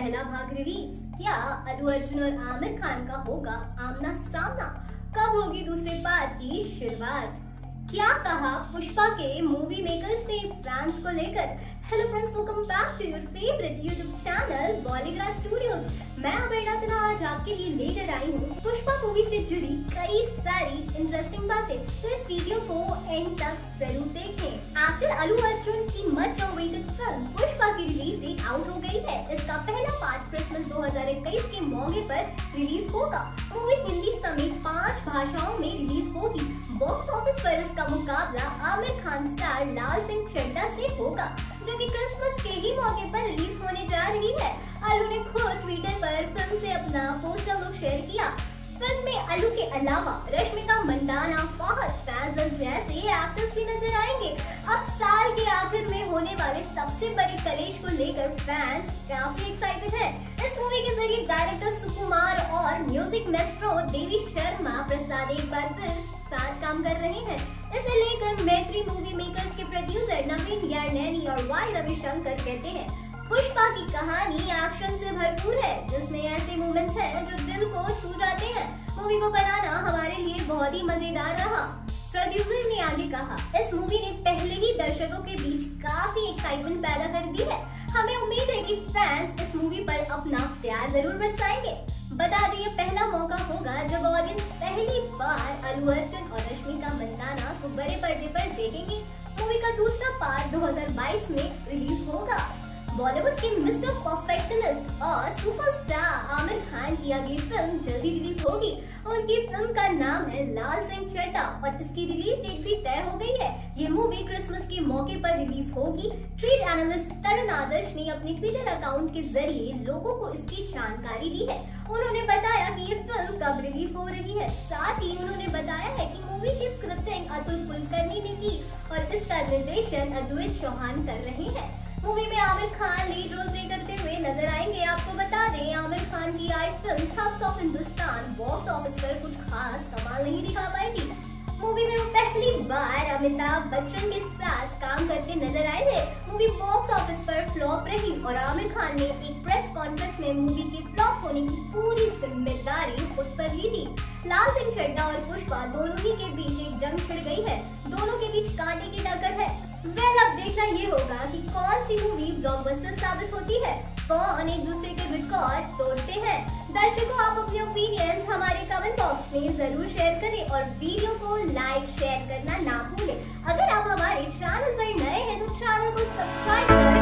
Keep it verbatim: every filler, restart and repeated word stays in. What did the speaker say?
पहला भाग रिलीज। क्या अल्लू अर्जुन और आमिर खान का होगा आमना सामना? कब होगी दूसरे पार्ट की शुरुआत? क्या कहा पुष्पा के मूवी मेकर्स ने फैंस को लेकर? Hello friends, welcome back to your favourite YouTube channel बॉलीग्राज स्टूडियोज। मैं अपर्णा सिन्हा आज आपके लिए लेकर आई हूँ पुष्पा मूवी से जुड़ी कई सारी इंटरेस्टिंग बातें, तो इस वीडियो को एंड तक जरूर देखें। आखिर अल्लू अर्जुन की मच अवेटेड फिल्म पुष्पा की रिलीज डेट आउट हो गई है। इसका पहला पार्ट क्रिसमस दो हज़ार इक्कीस के मौके पर रिलीज होगा। मूवी हिंदी समेत पाँच भाषाओं में रिलीज होगी। बॉक्स ऑफिस पर इसका मुकाबला आमिर खान स्टार लाल सिंह चड्ढा से होगा, जो कि क्रिसमस के ही मौके पर रिलीज होने जा रही है। अल्लू ने खुद ट्विटर पर फिल्म से अपना पोस्टर लुक शेयर किया। फिल्म में अल्लू के अलावा रश्मिका मंदाना, फहद फैजल जैसे एक्टर्स भी नजर आएंगे। अब साल के आखिर में होने वाले सबसे बड़े कलेश को लेकर फैंस काफी एक्साइटेड हैं। इस मूवी के जरिए डायरेक्टर सुकुमार और म्यूजिक मेस्ट्रो देवी शर्मा प्रसाद एक बार फिर साथ काम कर रहे हैं। इसे लेकर मैत्री मूवी मेकर्स के प्रोड्यूसर नवीन यार्नेनी और वाई रविशंकर कहते हैं, पुष्पा की कहानी एक्शन से भरपूर है, जिसमें ऐसे मोमेंट्स हैं जो दिल को छू जाते हैं। मूवी को बनाना हमारे लिए बहुत ही मजेदार रहा। प्रोड्यूसर ने आगे कहा, इस मूवी ने पहले ही दर्शकों के बीच काफी एक्साइटमेंट पैदा कर दी है। हमें उम्मीद है कि फैंस इस मूवी पर अपना प्यार जरूर बरसाएंगे। बता दें, ये पहला मौका होगा जब ऑडियंस पहली बार अल्लू अर्जुन और रश्मिका मंदाना को बड़े पर्दे पर देखेंगे। मूवी का दूसरा पार्ट दो हज़ार बाईस में रिलीज होगा। बॉलीवुड के मिस्टर परफेक्शनिस्ट और सुपरस्टार आमिर खान की अगली फिल्म जल्दी रिलीज होगी। उनकी फिल्म का नाम है लाल सिंह चड्ढा और इसकी रिलीज डेट भी तय हो गई है। ये मूवी क्रिसमस के मौके पर रिलीज होगी। ट्रेड एनालिस्ट तरुण आदर्श ने अपने ट्विटर अकाउंट के जरिए लोगों को इसकी जानकारी दी है। उन्होंने बताया कि ये फिल्म कब रिलीज हो रही है। साथ ही उन्होंने बताया है कि मूवी की स्क्रिप्टिंग अतुल कुलकर्णी ने की और इसका निर्देशन अद्वैत चौहान कर रहे हैं। मूवी में Aamir Khan lead role play करते हुए नजर आएंगे। आपको बता दें, आमिर खान की आई film thugs of Hindustan box office पर कुछ खास कमाल नहीं दिखा पाई थी। मूवी में वो पहली बार अमिताभ बच्चन के साथ काम करते नजर आए थे। मूवी बॉक्स ऑफिस पर फ्लॉप रही और आमिर खान ने एक प्रेस कॉन्फ्रेंस में मूवी के फ्लॉप होने की पूरी जिम्मेदारी खुद पर ली थी। लाल सिंह चड्ढा और पुष्पा दोनों ही के बीच एक जंग छिड़ गई है। दोनों के बीच कांटे की टक्कर है। वेल, अब देखना ये होगा कि कौन सी मूवी ब्लॉकबस्टर साबित होती है, कौन एक दूसरे के रिकॉर्ड तोड़ते हैं। दर्शकों, आप अपने ओपिनियंस हमारे कमेंट बॉक्स में जरूर शेयर करें और वीडियो को लाइक शेयर करना ना भूलें। अगर आप हमारे चैनल पर नए हैं तो चैनल को सब्सक्राइब करें।